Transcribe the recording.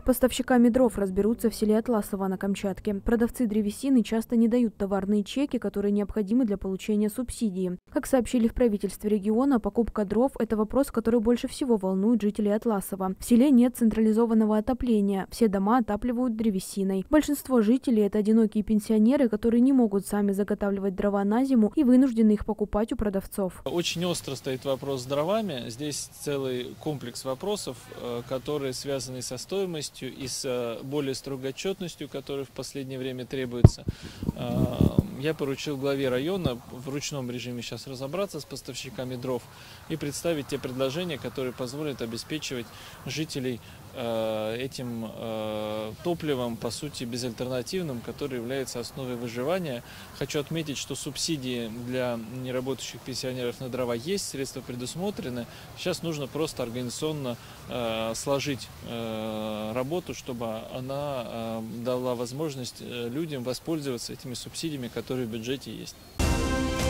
поставщиками дров разберутся в селе Атласово на Камчатке. Продавцы древесины часто не дают товарные чеки, которые необходимы для получения субсидии. Как сообщили в правительстве региона, покупка дров – это вопрос, который больше всего волнует жителей Атласова. В селе нет централизованного отопления, все дома отапливают древесиной. Большинство жителей – это одинокие пенсионеры, которые не могут сами заготавливать дрова на зиму и вынуждены их покупать у продавцов. Очень остро стоит вопрос с дровами. Здесь целый комплекс вопросов, которые связаны со стоимостью и с более строгой отчетностью, которая в последнее время требуется. Я поручил главе района в ручном режиме сейчас разобраться с поставщиками дров и представить те предложения, которые позволят обеспечивать жителей этим топливом, по сути, безальтернативным, которое является основой выживания. Хочу отметить, что субсидии для неработающих пенсионеров на дрова есть, средства предусмотрены. Сейчас нужно просто организационно сложить работу, чтобы она дала возможность людям воспользоваться этими субсидиями, которые в бюджете есть.